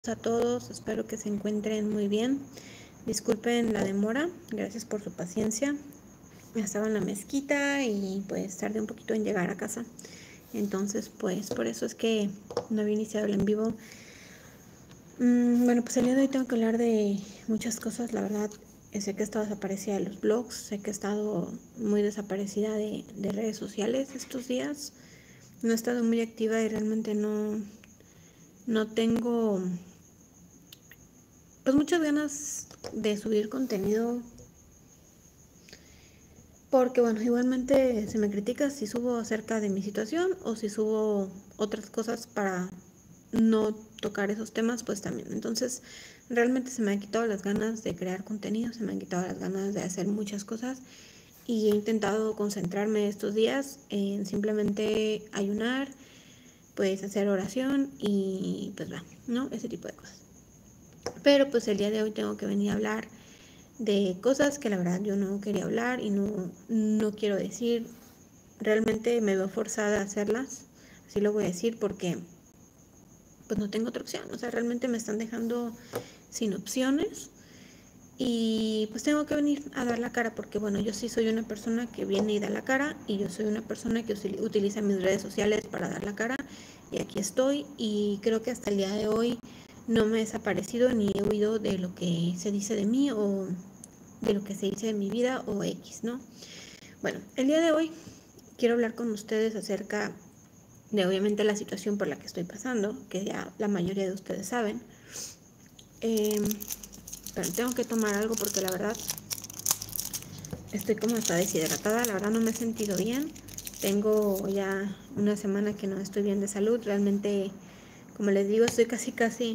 A todos, espero que se encuentren muy bien. Disculpen la demora, gracias por su paciencia. Estaba en la mezquita y pues tardé un poquito en llegar a casa. Entonces pues por eso es que no había iniciado el en vivo. Bueno, pues el día de hoy tengo que hablar de muchas cosas, la verdad. Sé que he estado desaparecida de los blogs, sé que he estado muy desaparecida de redes sociales estos días. No he estado muy activa y realmente no tengo pues muchas ganas de subir contenido, porque bueno, igualmente se me critica si subo acerca de mi situación o si subo otras cosas para no tocar esos temas, pues también. Entonces realmente se me han quitado las ganas de crear contenido, se me han quitado las ganas de hacer muchas cosas y he intentado concentrarme estos días en simplemente ayunar, pues hacer oración y pues va, ¿no? Ese tipo de cosas. Pero pues el día de hoy tengo que venir a hablar de cosas que la verdad yo no quería hablar y no quiero decir. Realmente me veo forzada a hacerlas, así lo voy a decir, porque pues no tengo otra opción. O sea, realmente me están dejando sin opciones y pues tengo que venir a dar la cara, porque bueno, yo sí soy una persona que viene y da la cara, y yo soy una persona que utiliza mis redes sociales para dar la cara, y aquí estoy. Y creo que hasta el día de hoy no me he desaparecido ni he huido de lo que se dice de mí o de lo que se dice de mi vida o X, ¿no? Bueno, el día de hoy quiero hablar con ustedes acerca de obviamente la situación por la que estoy pasando, que ya la mayoría de ustedes saben. Pero tengo que tomar algo porque la verdad estoy como hasta deshidratada, la verdad no me he sentido bien. Tengo ya una semana que no estoy bien de salud, realmente, como les digo, estoy casi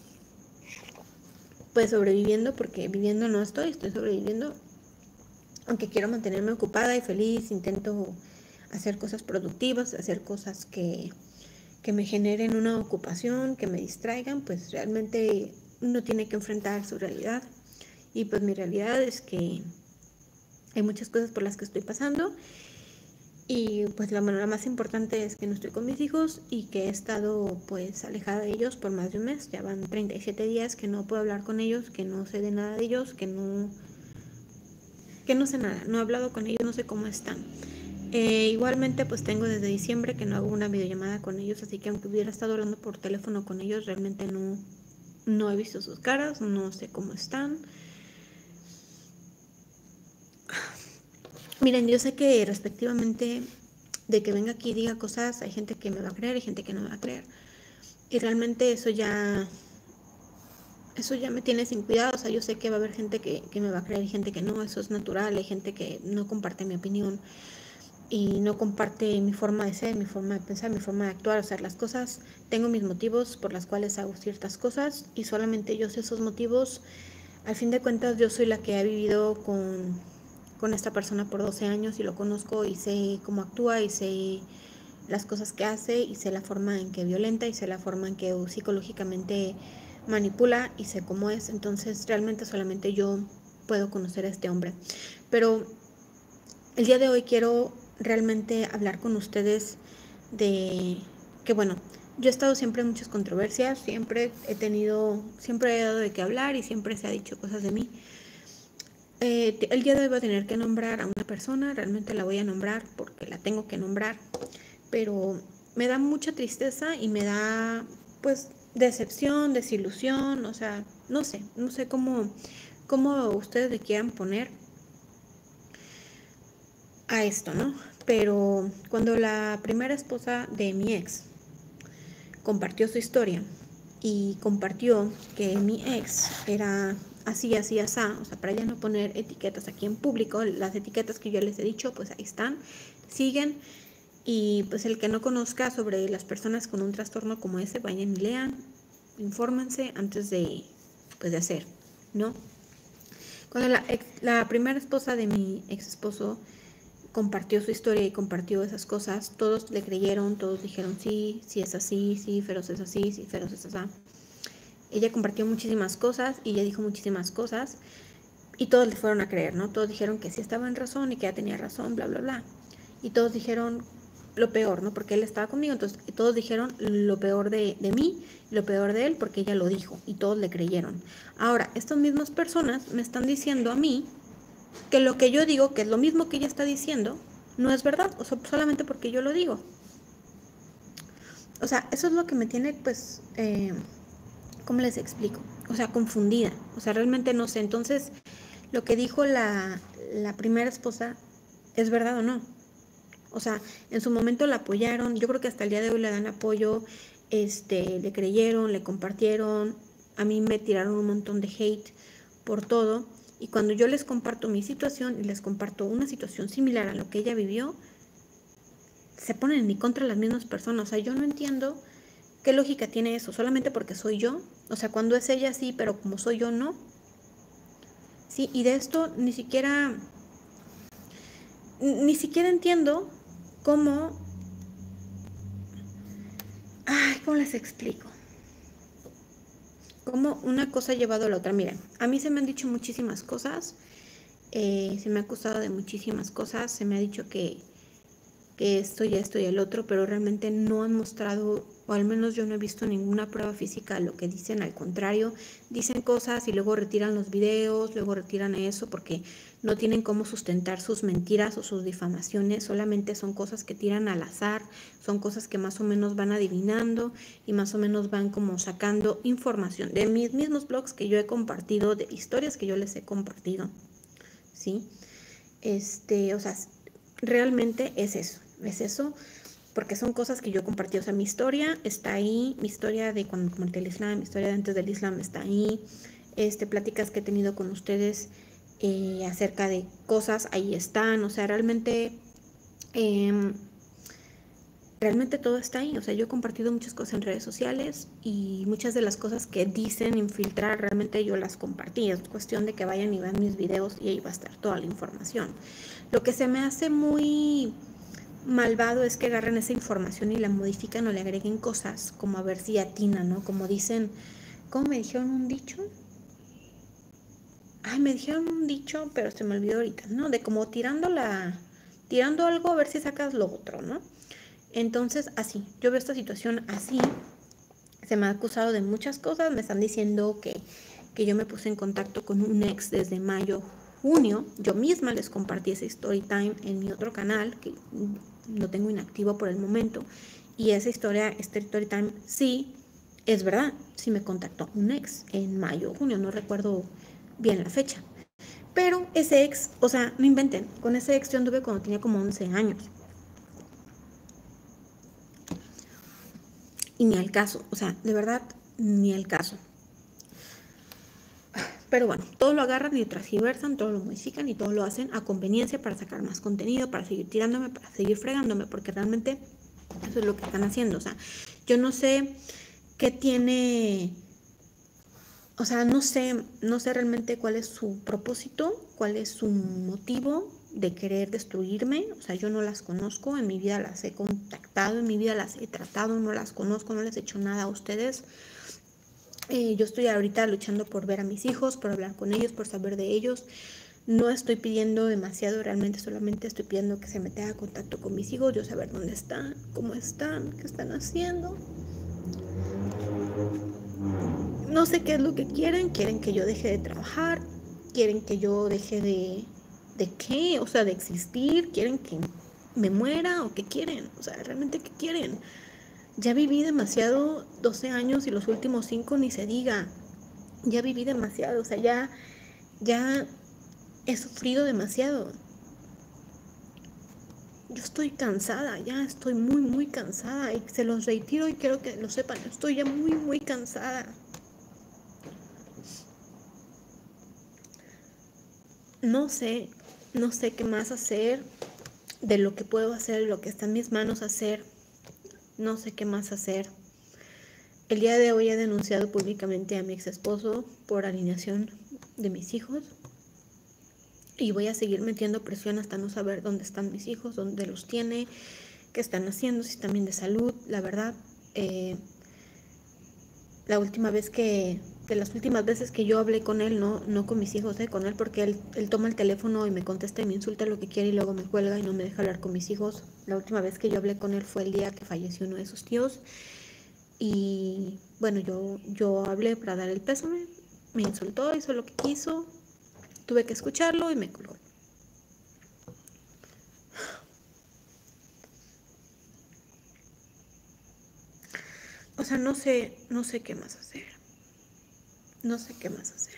pues sobreviviendo, porque viviendo no estoy sobreviviendo. Aunque quiero mantenerme ocupada y feliz, intento hacer cosas productivas, hacer cosas que me generen una ocupación, que me distraigan, pues realmente uno tiene que enfrentar su realidad. Y pues mi realidad es que hay muchas cosas por las que estoy pasando, y pues la manera más importante es que no estoy con mis hijos y que he estado pues alejada de ellos por más de un mes. Ya van 37 días que no puedo hablar con ellos, que no sé de nada de ellos, que no sé nada, no he hablado con ellos, no sé cómo están. Igualmente pues tengo desde diciembre que no hago una videollamada con ellos, así que aunque hubiera estado hablando por teléfono con ellos, realmente no he visto sus caras, no sé cómo están. Miren, yo sé que respectivamente de que venga aquí y diga cosas, hay gente que me va a creer y gente que no me va a creer. Y realmente eso ya me tiene sin cuidado. O sea, yo sé que va a haber gente que me va a creer y gente que no, eso es natural. Hay gente que no comparte mi opinión y no comparte mi forma de ser, mi forma de pensar, mi forma de actuar, hacer las cosas. Tengo mis motivos por las cuales hago ciertas cosas y solamente yo sé esos motivos. Al fin de cuentas, yo soy la que ha vivido con esta persona por 12 años y lo conozco y sé cómo actúa y sé las cosas que hace y sé la forma en que violenta y sé la forma en que psicológicamente manipula y sé cómo es. Entonces realmente solamente yo puedo conocer a este hombre. Pero el día de hoy quiero realmente hablar con ustedes de que bueno, yo he estado siempre en muchas controversias, siempre he dado de qué hablar y siempre se ha dicho cosas de mí. El día de hoy voy a tener que nombrar a una persona, realmente la voy a nombrar porque la tengo que nombrar, pero me da mucha tristeza y me da pues decepción, desilusión, o sea, no sé cómo ustedes le quieran poner a esto, ¿no? Pero cuando la primera esposa de mi ex compartió su historia y compartió que mi ex era así, así, así, o sea, para ya no poner etiquetas aquí en público, las etiquetas que yo les he dicho, pues ahí están, siguen. Y pues el que no conozca sobre las personas con un trastorno como ese, vayan y lean, infórmense antes de, pues, de hacer, ¿no? Cuando la primera esposa de mi ex esposo compartió su historia y compartió esas cosas, todos le creyeron, todos dijeron sí, sí es así, sí, Feroz es así, sí, Feroz es así. Ella compartió muchísimas cosas y ella dijo muchísimas cosas y todos le fueron a creer, ¿no? Todos dijeron que sí estaba en razón y que ella tenía razón, bla, bla, bla. Y todos dijeron lo peor, ¿no? Porque él estaba conmigo, entonces todos dijeron lo peor de mí, lo peor de él, porque ella lo dijo y todos le creyeron. Ahora, estas mismas personas me están diciendo a mí que lo que yo digo, que es lo mismo que ella está diciendo, no es verdad, o sea, solamente porque yo lo digo. O sea, eso es lo que me tiene, pues, ¿cómo les explico? O sea, confundida. O sea, realmente no sé. Entonces, lo que dijo la primera esposa, ¿es verdad o no? O sea, en su momento la apoyaron. Yo creo que hasta el día de hoy le dan apoyo. Le creyeron, le compartieron. A mí me tiraron un montón de hate por todo. Y cuando yo les comparto mi situación y les comparto una situación similar a lo que ella vivió, se ponen en mi contra las mismas personas. O sea, yo no entiendo qué lógica tiene eso, solamente porque soy yo. O sea, cuando es ella sí, pero como soy yo no. Sí, y de esto ni siquiera entiendo cómo, ¿cómo les explico? Cómo una cosa ha llevado a la otra. Miren, a mí se me han dicho muchísimas cosas, se me ha acusado de muchísimas cosas, se me ha dicho que esto y esto y el otro, pero realmente no han mostrado, o al menos yo no he visto ninguna prueba física de lo que dicen. Al contrario, dicen cosas y luego retiran los videos, luego retiran eso porque no tienen cómo sustentar sus mentiras o sus difamaciones, solamente son cosas que tiran al azar, son cosas que más o menos van adivinando y más o menos van como sacando información de mis mismos blogs que yo he compartido, de historias que yo les he compartido, ¿sí? O sea, realmente es eso, porque son cosas que yo compartí. O sea, mi historia está ahí, mi historia de cuando comenté el Islam, mi historia de antes del Islam está ahí, pláticas que he tenido con ustedes acerca de cosas, ahí están. O sea, realmente todo está ahí. O sea, yo he compartido muchas cosas en redes sociales y muchas de las cosas que dicen infiltrar, realmente yo las compartí. Es cuestión de que vayan y vean mis videos y ahí va a estar toda la información. Lo que se me hace muy malvado es que agarren esa información y la modifican o le agreguen cosas como a ver si atina, ¿no? Como dicen, ¿cómo me dijeron un dicho? Me dijeron un dicho, pero se me olvidó ahorita, ¿no? De como tirando algo a ver si sacas lo otro, ¿no? Entonces, así, yo veo esta situación así. Se me ha acusado de muchas cosas, me están diciendo que yo me puse en contacto con un ex desde mayo, junio. Yo misma les compartí ese story time en mi otro canal, que lo tengo inactivo por el momento, y esa historia, este story time, sí, es verdad, sí me contactó un ex en mayo, junio, no recuerdo bien la fecha. Pero ese ex, o sea, no inventen, con ese ex yo anduve cuando tenía como 11 años. Y ni al caso, o sea, de verdad, ni al caso. Pero bueno, todo lo agarran y transgiversan, todo lo modifican y todo lo hacen a conveniencia para sacar más contenido, para seguir tirándome, para seguir fregándome, porque realmente eso es lo que están haciendo. O sea, yo no sé qué tiene, o sea, no sé realmente cuál es su propósito, cuál es su motivo de querer destruirme. O sea, yo no las conozco, en mi vida las he contactado, en mi vida las he tratado, no las conozco, no les he hecho nada a ustedes. Yo estoy ahorita luchando por ver a mis hijos, por hablar con ellos, por saber de ellos. No estoy pidiendo demasiado, realmente solamente estoy pidiendo que se me tenga contacto con mis hijos, yo saber dónde están, cómo están, qué están haciendo. No sé qué es lo que quieren que yo deje de trabajar, quieren que yo deje de qué, o sea, de existir, quieren que me muera o qué quieren, o sea, realmente qué quieren. Ya viví demasiado, 12 años y los últimos 5 ni se diga. Ya viví demasiado, o sea, ya he sufrido demasiado. Yo estoy cansada, ya estoy muy, muy cansada y se los reitero y quiero que lo sepan, estoy ya muy, muy cansada. No sé qué más hacer de lo que puedo hacer, lo que está en mis manos hacer. No sé qué más hacer. El día de hoy he denunciado públicamente a mi ex esposo por alineación de mis hijos. Y voy a seguir metiendo presión hasta no saber dónde están mis hijos, dónde los tiene, qué están haciendo, si están bien de salud. La verdad, la última vez que las últimas veces que yo hablé con él, no con mis hijos, con él, porque él toma el teléfono y me contesta y me insulta lo que quiere y luego me cuelga y no me deja hablar con mis hijos. La última vez que yo hablé con él fue el día que falleció uno de sus tíos. Y bueno, yo hablé para dar el pésame, me insultó, hizo lo que quiso, tuve que escucharlo y me colgó. O sea, no sé qué más hacer. No sé qué más hacer.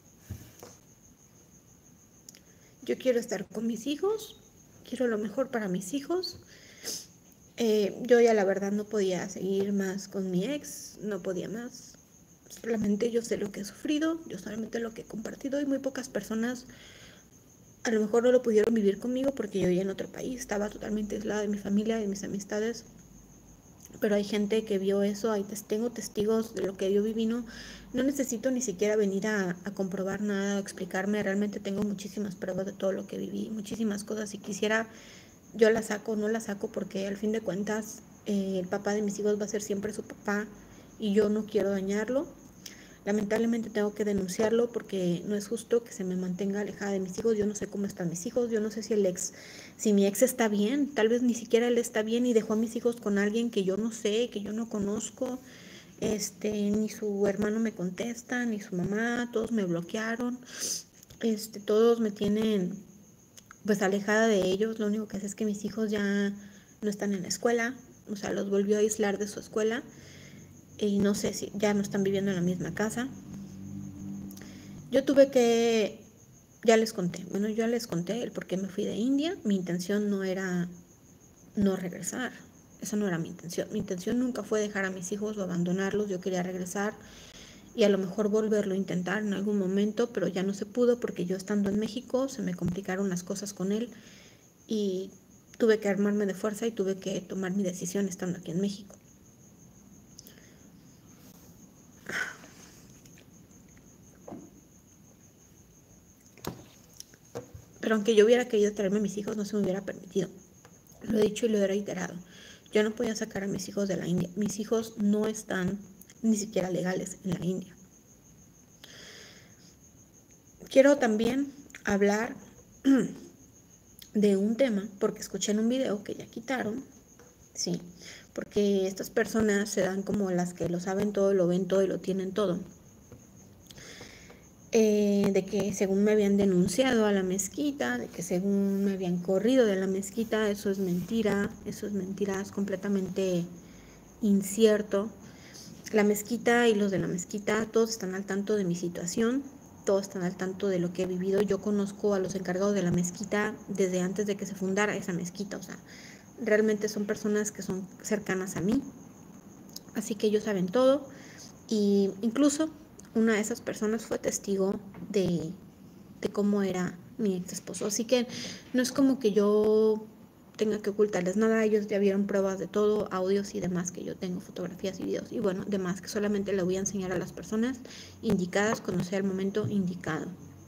Yo quiero estar con mis hijos, quiero lo mejor para mis hijos. Yo ya la verdad no podía seguir más con mi ex, no podía más. Solamente yo sé lo que he sufrido, yo solamente lo que he compartido y muy pocas personas a lo mejor no lo pudieron vivir conmigo porque yo vivía en otro país, estaba totalmente aislada de mi familia y de mis amistades. Pero hay gente que vio eso, tengo testigos de lo que yo viví, no necesito ni siquiera venir a comprobar nada, a explicarme, realmente tengo muchísimas pruebas de todo lo que viví, muchísimas cosas, si quisiera yo las saco, no las saco porque al fin de cuentas el papá de mis hijos va a ser siempre su papá y yo no quiero dañarlo. Lamentablemente tengo que denunciarlo porque no es justo que se me mantenga alejada de mis hijos. Yo no sé cómo están mis hijos, yo no sé si mi ex está bien, tal vez ni siquiera él está bien y dejó a mis hijos con alguien que yo no sé, que yo no conozco. Ni su hermano me contesta, ni su mamá, todos me bloquearon. Todos me tienen pues alejada de ellos. Lo único que hace es que mis hijos ya no están en la escuela, o sea, los volvió a aislar de su escuela. Y no sé si ya no están viviendo en la misma casa. Yo tuve que, ya les conté el por qué me fui de India. Mi intención no era no regresar, esa no era mi intención. Mi intención nunca fue dejar a mis hijos o abandonarlos. Yo quería regresar y a lo mejor volverlo a intentar en algún momento, pero ya no se pudo porque yo estando en México se me complicaron las cosas con él y tuve que armarme de fuerza y tuve que tomar mi decisión estando aquí en México. Pero aunque yo hubiera querido traerme a mis hijos, no se me hubiera permitido. Lo he dicho y lo he reiterado. Yo no podía sacar a mis hijos de la India. Mis hijos no están ni siquiera legales en la India. Quiero también hablar de un tema, porque escuché en un video que ya quitaron, sí, porque estas personas se dan como las que lo saben todo, lo ven todo y lo tienen todo. De que según me habían denunciado a la mezquita, de que según me habían corrido de la mezquita, eso es mentira, es completamente incierto. La mezquita y los de la mezquita, todos están al tanto de mi situación, todos están al tanto de lo que he vivido. Yo conozco a los encargados de la mezquita desde antes de que se fundara esa mezquita, o sea, realmente son personas que son cercanas a mí, así que ellos saben todo. Y incluso una de esas personas fue testigo de cómo era mi ex esposo. Así que no es como que yo tenga que ocultarles nada. Ellos ya vieron pruebas de todo, audios y demás que yo tengo, fotografías y videos. Y bueno, demás que solamente le voy a enseñar a las personas indicadas cuando sea el momento indicado.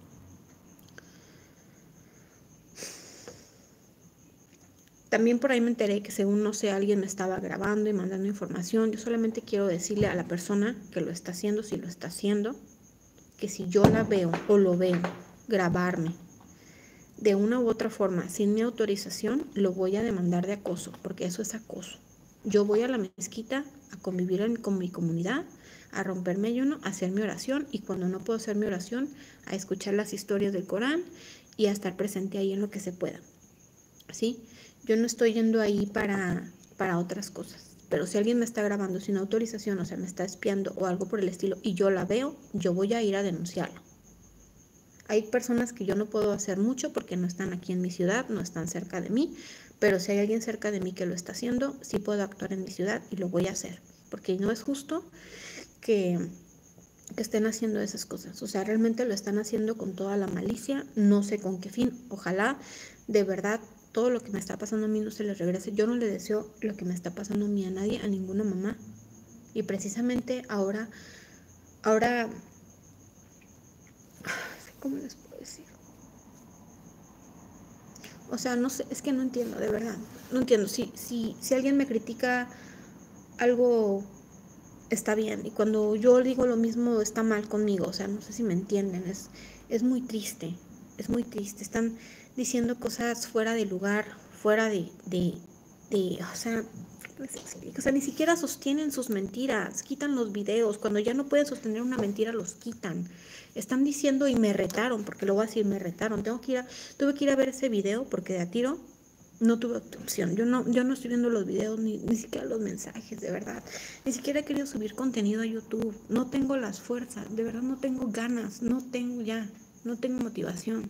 También por ahí me enteré que según, no sé, alguien me estaba grabando y mandando información. Yo solamente quiero decirle a la persona que lo está haciendo, si lo está haciendo, que si yo la veo o lo veo grabarme de una u otra forma sin mi autorización, lo voy a demandar de acoso, porque eso es acoso. Yo voy a la mezquita a convivir con mi comunidad, a romperme ayuno, a hacer mi oración y cuando no puedo hacer mi oración, a escuchar las historias del Corán y a estar presente ahí en lo que se pueda. ¿Sí? Yo no estoy yendo ahí para otras cosas. Pero si alguien me está grabando sin autorización, o sea, me está espiando o algo por el estilo y yo la veo, yo voy a ir a denunciarlo. Hay personas que yo no puedo hacer mucho porque no están aquí en mi ciudad, no están cerca de mí, pero si hay alguien cerca de mí que lo está haciendo, sí puedo actuar en mi ciudad y lo voy a hacer, porque no es justo que estén haciendo esas cosas. O sea, realmente lo están haciendo con toda la malicia, no sé con qué fin. Ojalá de verdad todo lo que me está pasando a mí no se les regrese. Yo no le deseo lo que me está pasando a mí a nadie, a ninguna mamá. Y precisamente ahora, ¿cómo les puedo decir? O sea, no sé, es que no entiendo, de verdad. No entiendo. Si alguien me critica algo está bien. Y cuando yo digo lo mismo, está mal conmigo. O sea, no sé si me entienden. Es muy triste. Es muy triste. Están diciendo cosas fuera de lugar, fuera o sea, les explico. O sea, ni siquiera sostienen sus mentiras. Quitan los videos. Cuando ya no pueden sostener una mentira, los quitan. Están diciendo y me retaron, porque lo voy a decir, me retaron. Tuve que ir a ver ese video porque de a tiro no tuve opción. Yo no estoy viendo los videos, ni siquiera los mensajes, de verdad. Ni siquiera he querido subir contenido a YouTube. No tengo las fuerzas, de verdad no tengo ganas, no tengo motivación.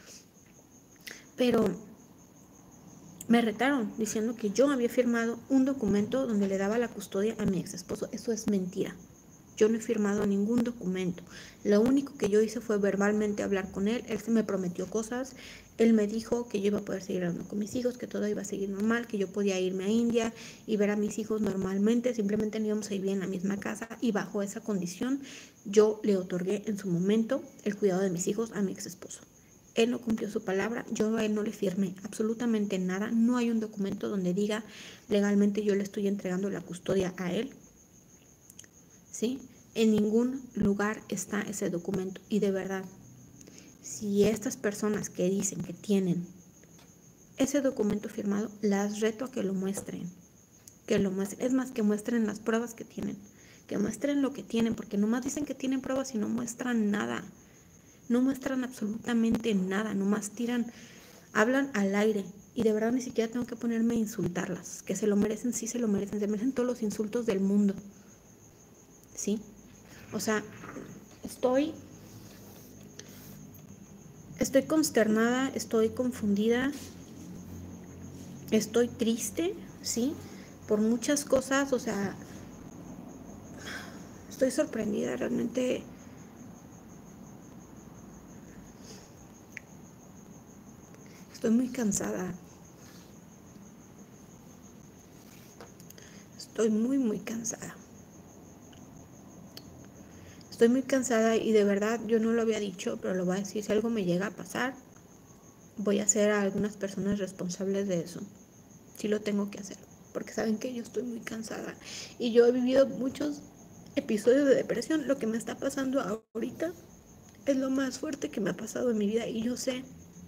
Pero me retaron diciendo que yo había firmado un documento donde le daba la custodia a mi ex esposo. Eso es mentira. Yo no he firmado ningún documento. Lo único que yo hice fue verbalmente hablar con él. Él se me prometió cosas. Él me dijo que yo iba a poder seguir hablando con mis hijos, que todo iba a seguir normal, que yo podía irme a India y ver a mis hijos normalmente. Simplemente no íbamos a vivir en la misma casa. Y bajo esa condición yo le otorgué en su momento el cuidado de mis hijos a mi ex esposo. Él no cumplió su palabra, yo a él no le firmé absolutamente nada. No hay un documento donde diga legalmente yo le estoy entregando la custodia a él. ¿Sí? En ningún lugar está ese documento. Y de verdad, si estas personas que dicen que tienen ese documento firmado, las reto a que lo muestren. Que lo muestren. Es más, que muestren las pruebas que tienen. Que muestren lo que tienen, porque nomás dicen que tienen pruebas y no muestran nada. No muestran absolutamente nada, nomás hablan al aire. Y de verdad ni siquiera tengo que ponerme a insultarlas. Que se lo merecen, sí se lo merecen. Se merecen todos los insultos del mundo. ¿Sí? O sea, estoy consternada, estoy confundida, estoy triste, ¿sí? Por muchas cosas, o sea, estoy sorprendida, realmente. Estoy muy cansada. Estoy muy cansada. Estoy muy cansada y de verdad yo no lo había dicho, pero lo voy a decir. Si algo me llega a pasar, voy a hacer a algunas personas responsables de eso. Sí lo tengo que hacer, porque saben que yo estoy muy cansada. Y yo he vivido muchos episodios de depresión. Lo que me está pasando ahorita es lo más fuerte que me ha pasado en mi vida. Y yo sé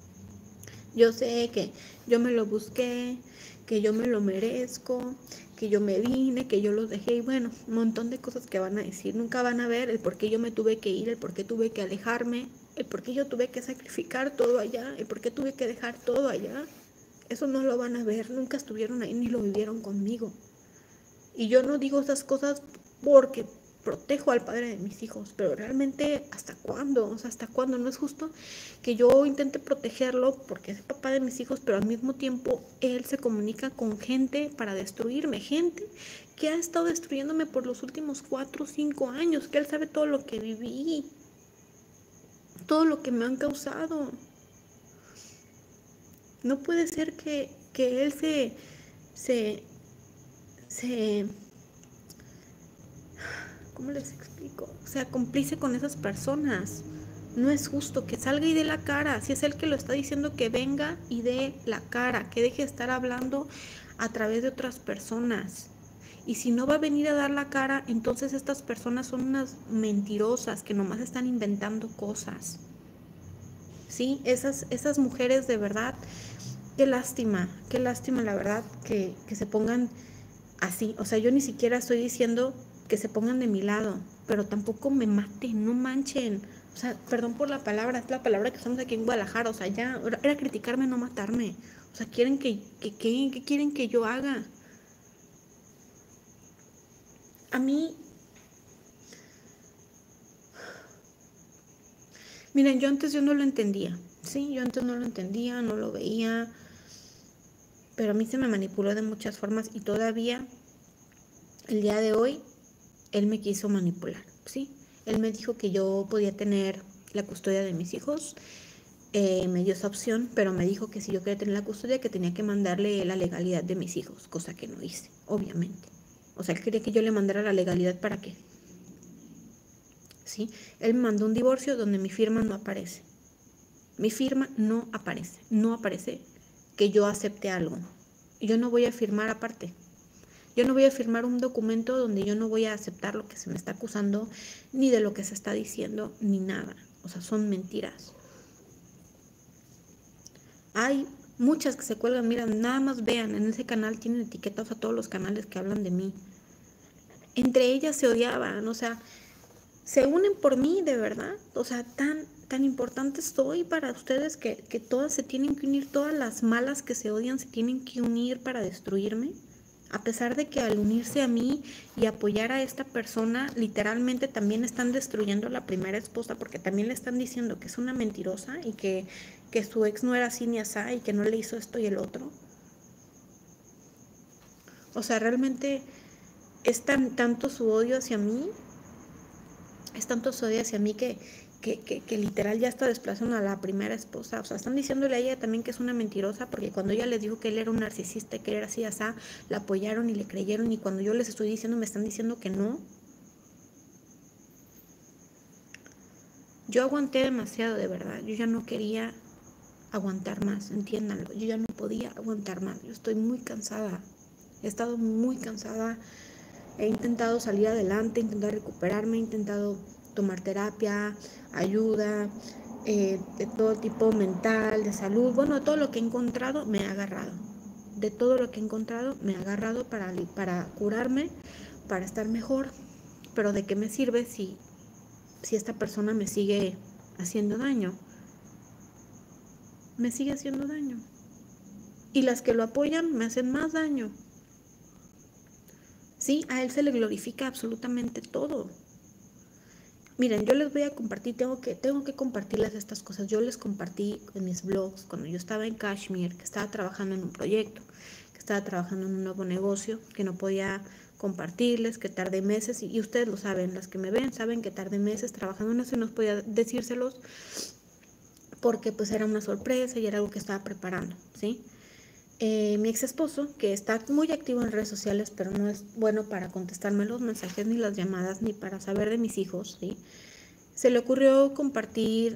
que yo me lo busqué, que yo me lo merezco, que yo me vine, que yo los dejé y bueno, un montón de cosas que van a decir. Nunca van a ver el por qué yo me tuve que ir, el por qué tuve que alejarme, el por qué yo tuve que sacrificar todo allá, el por qué tuve que dejar todo allá. Eso no lo van a ver, nunca estuvieron ahí ni lo vivieron conmigo. Y yo no digo esas cosas porque protejo al padre de mis hijos, pero realmente ¿hasta cuándo? O sea, ¿hasta cuándo? No es justo que yo intente protegerlo porque es el papá de mis hijos, pero al mismo tiempo él se comunica con gente para destruirme, gente que ha estado destruyéndome por los últimos 4 o 5 años, que él sabe todo lo que viví, todo lo que me han causado. No puede ser que él ¿cómo les explico? O sea, cómplice con esas personas. No es justo que salga y dé la cara. Si es él que lo está diciendo, que venga y dé la cara, que deje de estar hablando a través de otras personas. Y si no va a venir a dar la cara, entonces estas personas son unas mentirosas que nomás están inventando cosas. ¿Sí? Esas mujeres de verdad, qué lástima la verdad que se pongan así. O sea, yo ni siquiera estoy diciendo que se pongan de mi lado, pero tampoco me maten, no manchen. O sea, perdón por la palabra, es la palabra que usamos aquí en Guadalajara. O sea, ya era criticarme, no matarme. O sea, ¿qué quieren que yo haga? A mí, miren, yo no lo entendía. Sí, yo antes no lo entendía, no lo veía, pero a mí se me manipuló de muchas formas y todavía el día de hoy él me quiso manipular, ¿sí? Él me dijo que yo podía tener la custodia de mis hijos, me dio esa opción, pero me dijo que si yo quería tener la custodia, que tenía que mandarle la legalidad de mis hijos, cosa que no hice, obviamente. O sea, él quería que yo le mandara la legalidad, ¿para qué? ¿Sí? Él me mandó un divorcio donde mi firma no aparece. Mi firma no aparece que yo acepte algo. Yo no voy a firmar aparte. Yo no voy a firmar un documento donde yo no voy a aceptar lo que se me está acusando, ni de lo que se está diciendo, ni nada. O sea, son mentiras. Hay muchas que se cuelgan, mira, nada más vean, en ese canal tienen etiquetas a todos los canales que hablan de mí. Entre ellas se odiaban, o sea, se unen por mí, de verdad. O sea, tan importante soy para ustedes que todas se tienen que unir, todas las malas que se odian se tienen que unir para destruirme. A pesar de que al unirse a mí y apoyar a esta persona, literalmente también están destruyendo a la primera esposa, porque también le están diciendo que es una mentirosa y que su ex no era así ni asá y que no le hizo esto y el otro. O sea, realmente es tanto su odio hacia mí, es tanto su odio hacia mí que literal ya hasta desplazan a la primera esposa. O sea, están diciéndole a ella también que es una mentirosa, porque cuando ella les dijo que él era un narcisista y que él era así, asá, la apoyaron y le creyeron, y cuando yo les estoy diciendo me están diciendo que no. Yo aguanté demasiado, de verdad. Yo ya no quería aguantar más, entiéndanlo. Yo ya no podía aguantar más. Yo estoy muy cansada. He estado muy cansada. He intentado salir adelante, he intentado recuperarme, he intentado tomar terapia, ayuda, de todo tipo, mental, de salud. Bueno, todo lo que he encontrado me ha agarrado. De todo lo que he encontrado me ha agarrado para curarme, para estar mejor. Pero ¿de qué me sirve si esta persona me sigue haciendo daño? Me sigue haciendo daño. Y las que lo apoyan me hacen más daño. Sí, a él se le glorifica absolutamente todo. Miren, yo les voy a compartir, tengo que compartirles estas cosas. Yo les compartí en mis blogs cuando yo estaba en Kashmir, que estaba trabajando en un proyecto, que estaba trabajando en un nuevo negocio, que no podía compartirles, que tardé meses, y ustedes lo saben, las que me ven saben que tardé meses trabajando en eso y no podía decírselos porque pues era una sorpresa y era algo que estaba preparando, ¿sí? Mi ex esposo, que está muy activo en redes sociales, pero no es bueno para contestarme los mensajes ni las llamadas ni para saber de mis hijos, ¿sí? Se le ocurrió compartir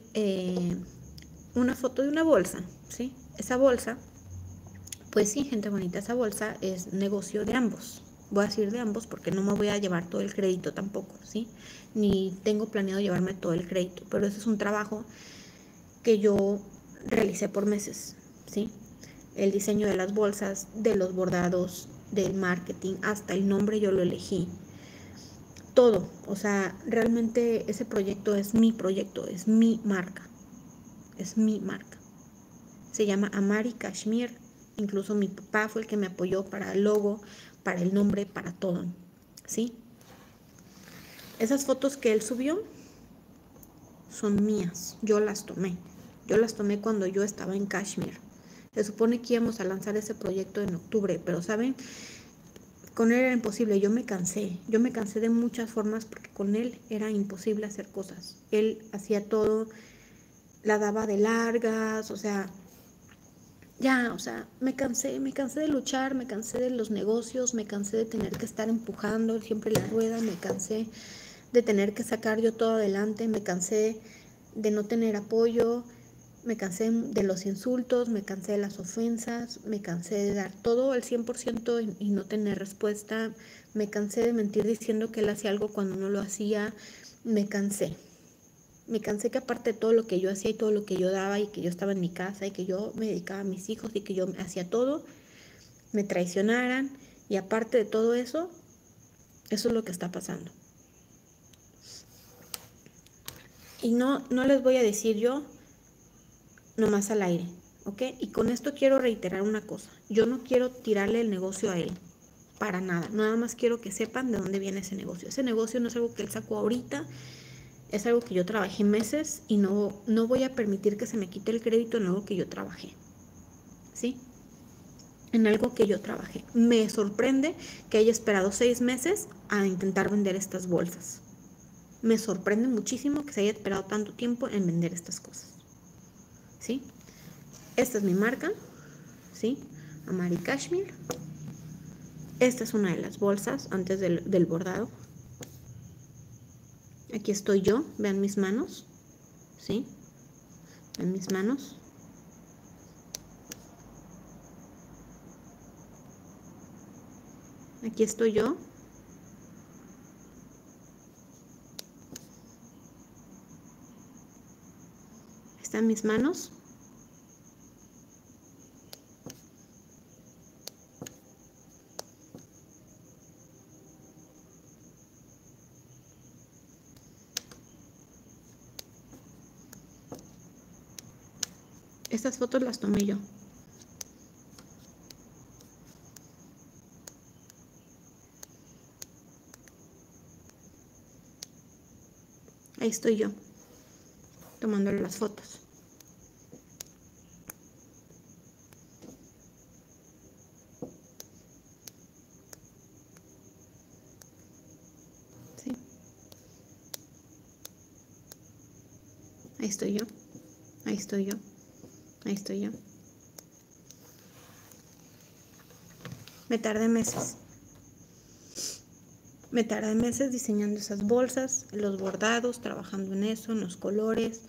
una foto de una bolsa, ¿sí? Esa bolsa, pues sí, gente bonita, esa bolsa es negocio de ambos. Voy a decir de ambos porque no me voy a llevar todo el crédito tampoco, ¿sí? Ni tengo planeado llevarme todo el crédito, pero ese es un trabajo que yo realicé por meses, ¿sí? El diseño de las bolsas, de los bordados, del marketing, hasta el nombre yo lo elegí. Todo, o sea, realmente ese proyecto es mi proyecto, es mi marca, es mi marca. Se llama Amari Kashmir, incluso mi papá fue el que me apoyó para el logo, para el nombre, para todo, ¿sí? Esas fotos que él subió son mías, yo las tomé cuando yo estaba en Kashmir. Se supone que íbamos a lanzar ese proyecto en octubre, pero ¿saben? Con él era imposible, yo me cansé de muchas formas porque con él era imposible hacer cosas. Él hacía todo, la daba de largas, o sea, ya, o sea, me cansé de luchar, me cansé de los negocios, me cansé de tener que estar empujando siempre la rueda, me cansé de tener que sacar yo todo adelante, me cansé de no tener apoyo, me cansé de los insultos, me cansé de las ofensas, me cansé de dar todo al 100% y no tener respuesta, me cansé de mentir diciendo que él hacía algo cuando no lo hacía, me cansé. Me cansé que aparte de todo lo que yo hacía y todo lo que yo daba y que yo estaba en mi casa y que yo me dedicaba a mis hijos y que yo hacía todo, me traicionaran, y aparte de todo eso, eso es lo que está pasando. Y no les voy a decir yo nomás al aire, ¿ok? Y con esto quiero reiterar una cosa. Yo no quiero tirarle el negocio a él, para nada. Nada más quiero que sepan de dónde viene ese negocio. Ese negocio no es algo que él sacó ahorita, es algo que yo trabajé meses y no voy a permitir que se me quite el crédito en algo que yo trabajé, ¿sí? En algo que yo trabajé. Me sorprende que haya esperado 6 meses a intentar vender estas bolsas. Me sorprende muchísimo que se haya esperado tanto tiempo en vender estas cosas, ¿sí? Esta es mi marca, ¿sí? Amari Kashmir. Esta es una de las bolsas antes del bordado. Aquí estoy yo, vean mis manos, ¿sí? Vean mis manos. Aquí estoy yo. Están mis manos. Estas fotos las tomé yo. Ahí estoy yo, tomándole las fotos. Sí. Ahí estoy yo. Ahí estoy yo. Ahí estoy yo. Me tardé meses. Me tardé meses diseñando esas bolsas, los bordados, trabajando en eso, en los colores.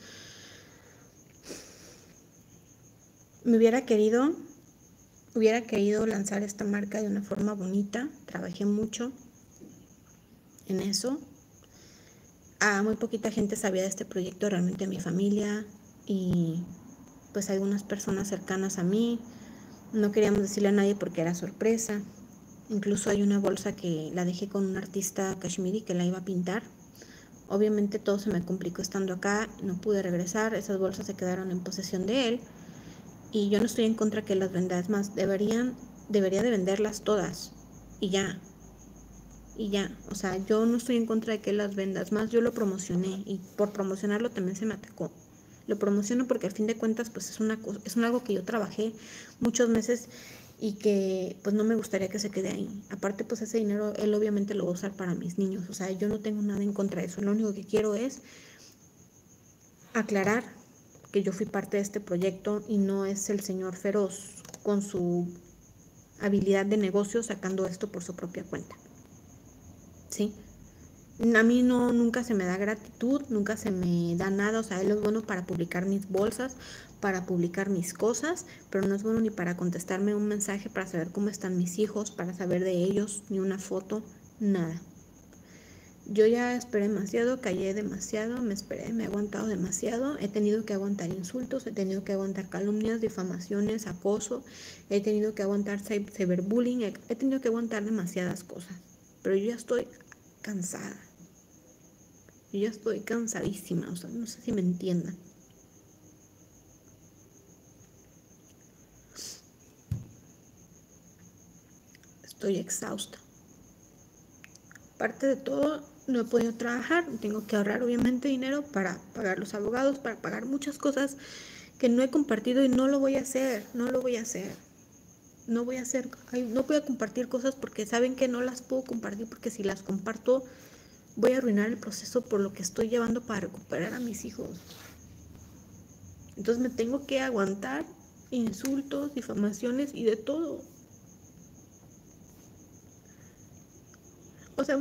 Me hubiera querido lanzar esta marca de una forma bonita. Trabajé mucho en eso. Muy poquita gente sabía de este proyecto, realmente mi familia y pues algunas personas cercanas a mí. No queríamos decirle a nadie porque era sorpresa. Incluso hay una bolsa que la dejé con un artista kashmiri que la iba a pintar. Obviamente todo se me complicó estando acá, no pude regresar, esas bolsas se quedaron en posesión de él y yo no estoy en contra que las venda, es más, debería de venderlas todas y ya, o sea, yo no estoy en contra de que las vendas, más yo lo promocioné y por promocionarlo también se me atacó. Lo promociono porque al fin de cuentas pues es algo que yo trabajé muchos meses y que pues no me gustaría que se quede ahí. Aparte pues ese dinero él obviamente lo va a usar para mis niños, o sea, yo no tengo nada en contra de eso, lo único que quiero es aclarar que yo fui parte de este proyecto y no es el señor Feroz con su habilidad de negocio sacando esto por su propia cuenta. ¿Sí? A mí nunca se me da gratitud, nunca se me da nada, o sea, él es bueno para publicar mis bolsas, para publicar mis cosas, pero no es bueno ni para contestarme un mensaje, para saber cómo están mis hijos, para saber de ellos, ni una foto, nada. Yo ya esperé demasiado, callé demasiado, me esperé, me he aguantado demasiado, he tenido que aguantar insultos, he tenido que aguantar calumnias, difamaciones, acoso, he tenido que aguantar cyberbullying, he tenido que aguantar demasiadas cosas, pero yo ya estoy cansada. Yo ya estoy cansadísima, o sea, no sé si me entiendan. Estoy exhausta. Aparte de todo, no he podido trabajar, tengo que ahorrar obviamente dinero para pagar los abogados, para pagar muchas cosas que no he compartido y no lo voy a hacer, no voy a compartir cosas porque saben que no las puedo compartir porque si las comparto voy a arruinar el proceso por lo que estoy llevando para recuperar a mis hijos. Entonces me tengo que aguantar insultos, difamaciones y de todo. O sea,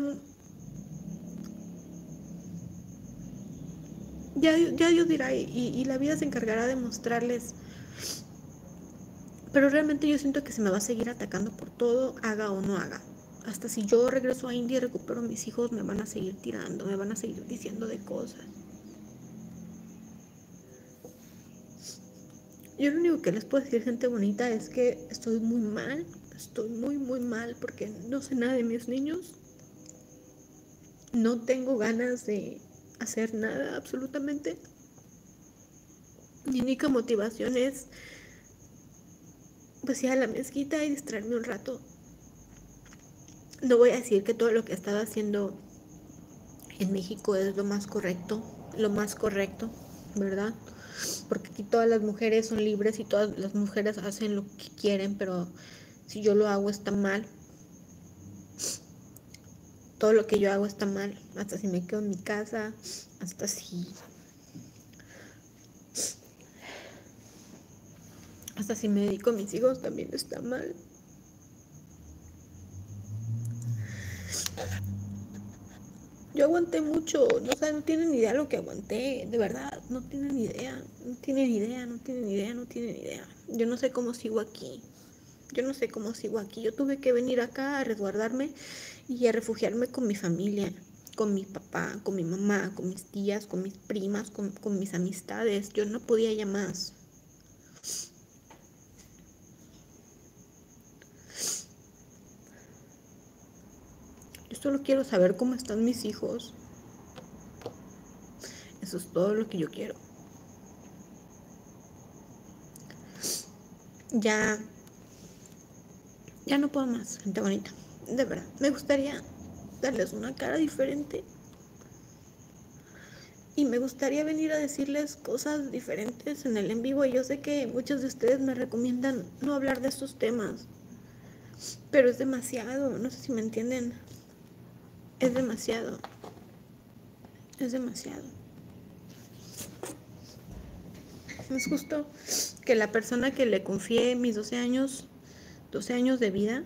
ya Dios dirá y la vida se encargará de mostrarles. Pero realmente yo siento que se me va a seguir atacando por todo, haga o no haga. Hasta si yo regreso a India y recupero a mis hijos, me van a seguir tirando, me van a seguir diciendo de cosas. Yo lo único que les puedo decir, gente bonita, es que estoy muy mal, estoy muy, muy mal porque no sé nada de mis niños. No tengo ganas de hacer nada, absolutamente. Mi única motivación es pues ir a la mezquita y distraerme un rato. No voy a decir que todo lo que estaba haciendo en México es lo más correcto, ¿verdad? Porque aquí todas las mujeres son libres y todas las mujeres hacen lo que quieren, pero si yo lo hago está mal. Todo lo que yo hago está mal, hasta si me quedo en mi casa, hasta si me dedico a mis hijos también está mal. Yo aguanté mucho, no tienen ni idea lo que aguanté, de verdad, no tienen idea. Yo no sé cómo sigo aquí. Yo no sé cómo sigo aquí. Yo tuve que venir acá a resguardarme y a refugiarme con mi familia, con mi papá, con mi mamá, con mis tías, con mis primas, con mis amistades. Yo no podía ya más. Yo solo quiero saber cómo están mis hijos. Eso es todo lo que yo quiero. Ya no puedo más, gente bonita. De verdad, me gustaría darles una cara diferente. Y me gustaría venir a decirles cosas diferentes en el en vivo. Y yo sé que muchos de ustedes me recomiendan no hablar de estos temas. Pero es demasiado, no sé si me entienden. Es demasiado. Es demasiado. Es justo que la persona que le confié mis 12 años de vida,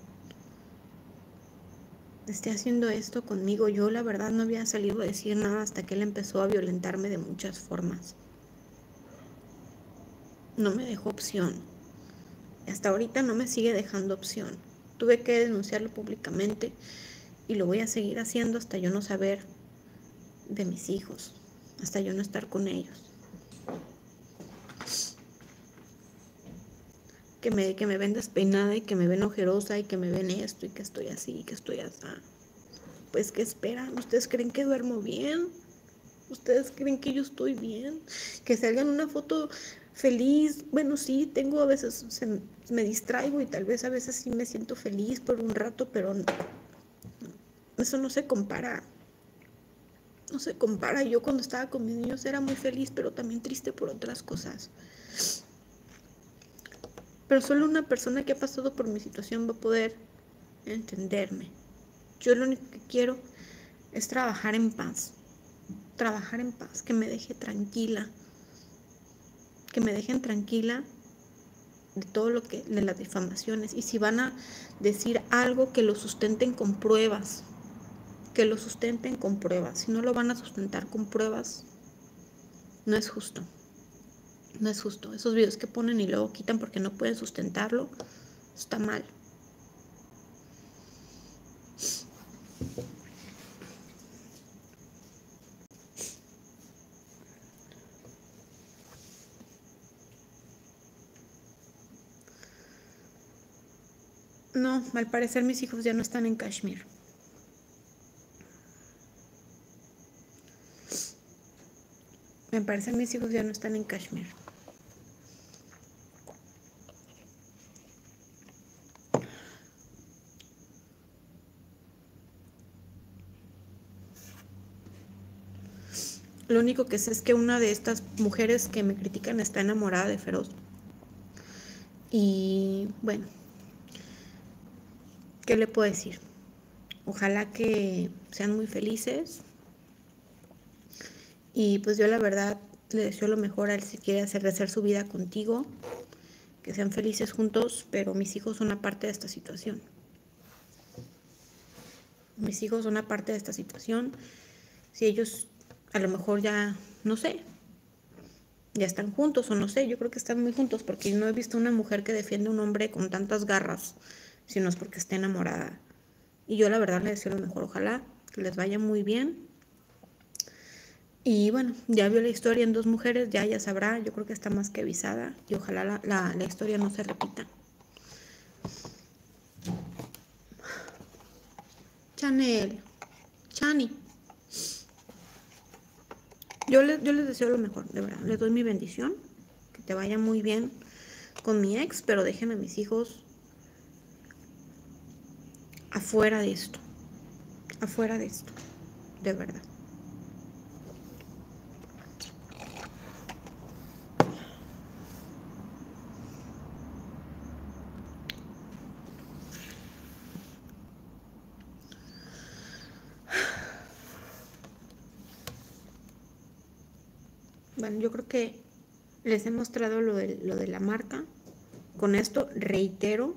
esté haciendo esto conmigo. Yo la verdad no había salido a decir nada hasta que él empezó a violentarme de muchas formas. No me dejó opción. Hasta ahorita no me sigue dejando opción. Tuve que denunciarlo públicamente y lo voy a seguir haciendo hasta yo no saber de mis hijos, hasta yo no estar con ellos. Que me ven despeinada y que me ven ojerosa y que me ven esto y que estoy así y que estoy así. Pues, ¿qué esperan? ¿Ustedes creen que duermo bien? ¿Ustedes creen que yo estoy bien? Que salgan una foto feliz. Bueno, sí, tengo a veces, me distraigo y tal vez a veces sí me siento feliz por un rato, pero no, eso no se compara. No se compara. Yo cuando estaba con mis niños era muy feliz, pero también triste por otras cosas. Pero solo una persona que ha pasado por mi situación va a poder entenderme. Yo lo único que quiero es trabajar en paz. Trabajar en paz, que me deje tranquila. Que me dejen tranquila de todo lo que, de las difamaciones. Y si van a decir algo, que lo sustenten con pruebas. Que lo sustenten con pruebas. Si no lo van a sustentar con pruebas, no es justo. No es justo. Esos videos que ponen y luego quitan porque no pueden sustentarlo, está mal. No, al parecer mis hijos ya no están en Kashmir. Al parecer mis hijos ya no están en Kashmir. Lo único que sé es que una de estas mujeres que me critican está enamorada de Feroz. Y bueno, ¿qué le puedo decir? Ojalá que sean muy felices. Y pues yo la verdad le deseo lo mejor a él si quiere hacer su vida contigo. Que sean felices juntos, pero mis hijos son una parte de esta situación. Mis hijos son una parte de esta situación. Si ellos a lo mejor ya, no sé, ya están juntos o no sé, yo creo que están muy juntos porque no he visto una mujer que defiende a un hombre con tantas garras, si no es porque esté enamorada. Y yo la verdad le deseo lo mejor, ojalá que les vaya muy bien. Y bueno, ya vio la historia en 2 mujeres, ya sabrá, yo creo que está más que avisada y ojalá la historia no se repita. Chani, yo les deseo lo mejor, de verdad, les doy mi bendición, que te vaya muy bien con mi ex, pero déjenme a mis hijos afuera de esto, de verdad. Bueno, yo creo que les he mostrado lo de la marca. Con esto reitero,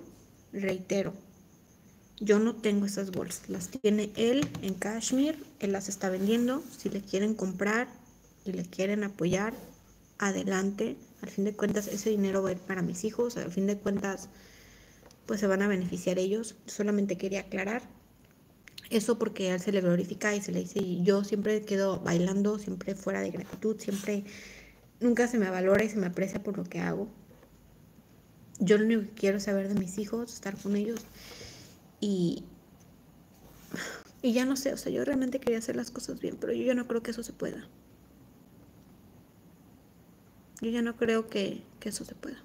yo no tengo esas bolsas, las tiene él en Kashmir, él las está vendiendo, si le quieren comprar y le quieren apoyar, adelante. Al fin de cuentas ese dinero va a ir para mis hijos, al fin de cuentas pues se van a beneficiar ellos. Solamente quería aclarar eso porque a él se le glorifica y se le dice, y yo siempre quedo bailando, siempre fuera de gratitud, siempre, nunca se me valora y se me aprecia por lo que hago. Yo lo único que quiero es saber de mis hijos, estar con ellos y, y ya no sé, o sea, yo realmente quería hacer las cosas bien, pero yo ya no creo que eso se pueda. Yo ya no creo que eso se pueda.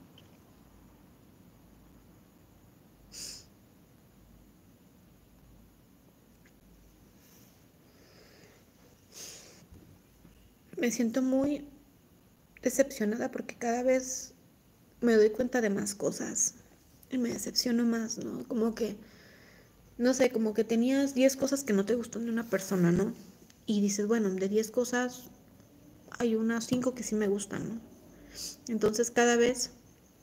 Me siento muy decepcionada porque cada vez me doy cuenta de más cosas y me decepciono más, ¿no? Como que, no sé, como que tenías 10 cosas que no te gustan de una persona, ¿no? Y dices, bueno, de 10 cosas hay unas 5 que sí me gustan, ¿no? Entonces cada vez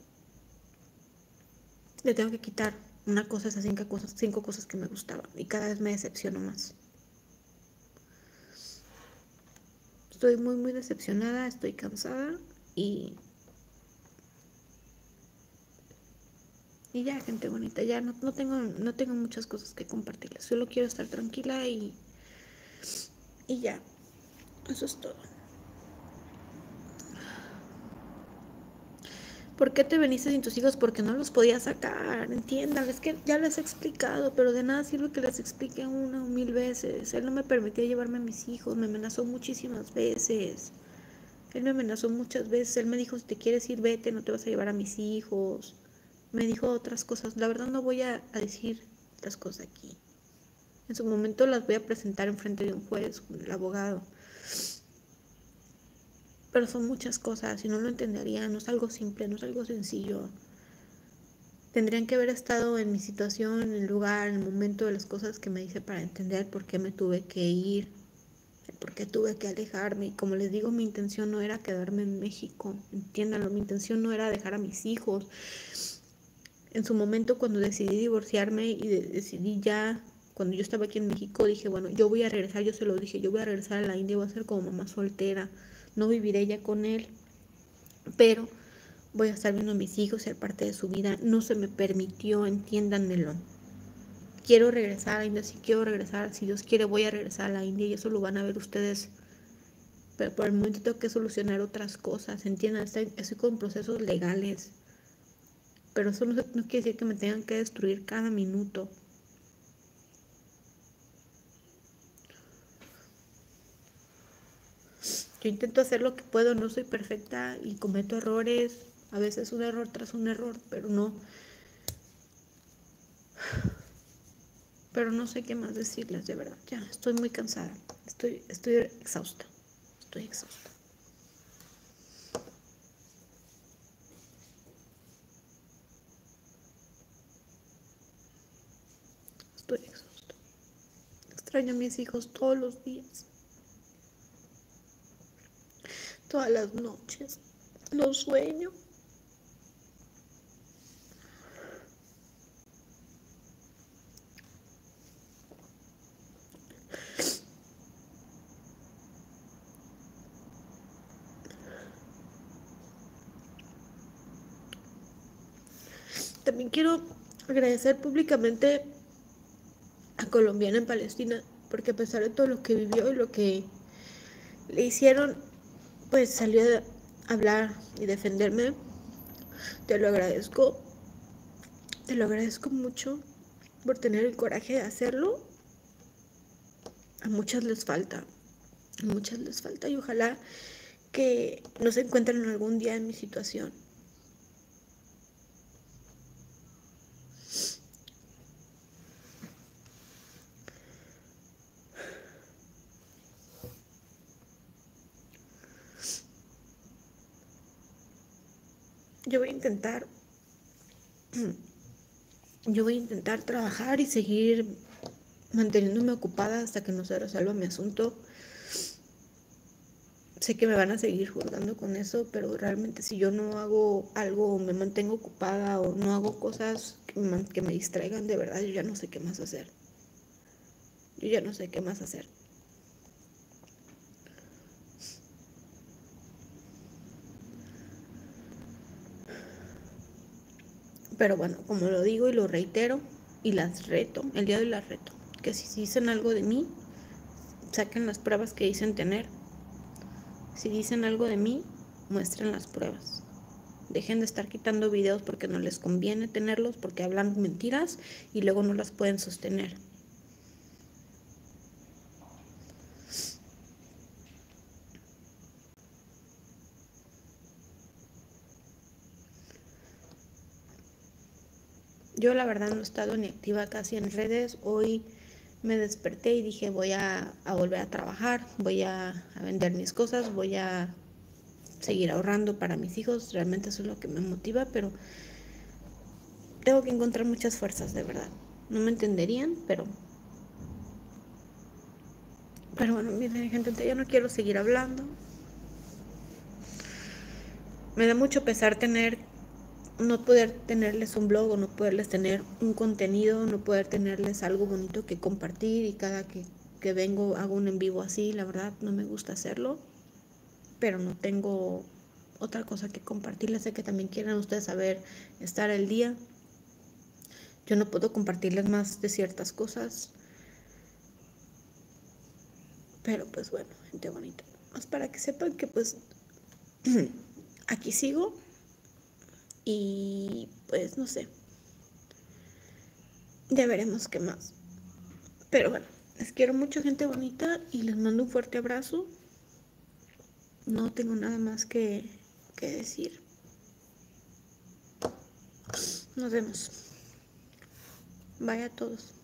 le tengo que quitar una cosa a esas 5 cosas que me gustaban y cada vez me decepciono más. Estoy muy, muy decepcionada, estoy cansada y, y ya, gente bonita, ya no tengo muchas cosas que compartirles. Solo quiero estar tranquila y ya, eso es todo. ¿Por qué te veniste sin tus hijos? Porque no los podía sacar, entiendan, es que ya les he explicado, pero de nada sirve que les explique 1 o 1000 veces. Él no me permitía llevarme a mis hijos, me amenazó muchísimas veces. Él me amenazó muchas veces, él me dijo, si te quieres ir, vete, no te vas a llevar a mis hijos. Me dijo otras cosas, la verdad no voy a decir las cosas aquí. En su momento las voy a presentar en frente de un juez, con el abogado. Pero son muchas cosas y no lo entenderían, no es algo simple, no es algo sencillo. Tendrían que haber estado en mi situación, en el lugar, en el momento de las cosas que me hice para entender por qué me tuve que ir, por qué tuve que alejarme. Y como les digo, mi intención no era quedarme en México, entiéndanlo, mi intención no era dejar a mis hijos. En su momento, cuando decidí divorciarme y decidí ya, cuando yo estaba aquí en México, dije, bueno, yo voy a regresar, yo se lo dije, yo voy a regresar a la India, voy a ser como mamá soltera, no viviré ya con él, pero voy a estar viendo a mis hijos, ser parte de su vida. No se me permitió, entiéndanmelo. Quiero regresar a la India, si quiero regresar, si Dios quiere voy a regresar a la India y eso lo van a ver ustedes. Pero por el momento tengo que solucionar otras cosas, entiendan, estoy con procesos legales. Pero eso no quiere decir que me tengan que destruir cada minuto. Yo intento hacer lo que puedo, no soy perfecta y cometo errores, a veces un error tras un error, pero no sé qué más decirles, de verdad. Ya, estoy muy cansada, estoy exhausta, estoy exhausta. Estoy exhausta. Extraño a mis hijos todos los días, todas las noches. Los sueño. También quiero agradecer públicamente a Colombiana en Palestina, porque a pesar de todo lo que vivió y lo que le hicieron, pues salió a hablar y defenderme. Te lo agradezco, te lo agradezco mucho por tener el coraje de hacerlo. A muchas les falta, a muchas les falta y ojalá que no se encuentren algún día en mi situación. Yo voy a intentar, yo voy a intentar trabajar y seguir manteniéndome ocupada hasta que no se resuelva mi asunto. Sé que me van a seguir juzgando con eso, pero realmente si yo no hago algo o me mantengo ocupada o no hago cosas que me distraigan, de verdad, yo ya no sé qué más hacer. Yo ya no sé qué más hacer. Pero bueno, como lo digo y lo reitero y las reto, el día de hoy las reto, que si dicen algo de mí, saquen las pruebas que dicen tener. Si dicen algo de mí, muestren las pruebas. Dejen de estar quitando videos porque no les conviene tenerlos, porque hablan mentiras y luego no las pueden sostener. Yo la verdad no he estado ni activa casi en redes. Hoy me desperté y dije voy a volver a trabajar, voy a vender mis cosas, voy a seguir ahorrando para mis hijos. Realmente eso es lo que me motiva, pero tengo que encontrar muchas fuerzas, de verdad. No me entenderían, pero bueno, miren, gente, ya no quiero seguir hablando. Me da mucho pesar no poder tenerles un blog o no poderles tener un contenido, no poder tenerles algo bonito que compartir, y cada que vengo hago un en vivo así. La verdad no me gusta hacerlo, pero no tengo otra cosa que compartirles. Sé que también quieren ustedes saber, estar al día. Yo no puedo compartirles más de ciertas cosas, pero pues bueno, gente bonita, más para que sepan que pues aquí sigo. Y pues no sé, ya veremos qué más. Pero bueno, les quiero mucho, gente bonita, y les mando un fuerte abrazo. No tengo nada más que decir. Nos vemos. Bye a todos.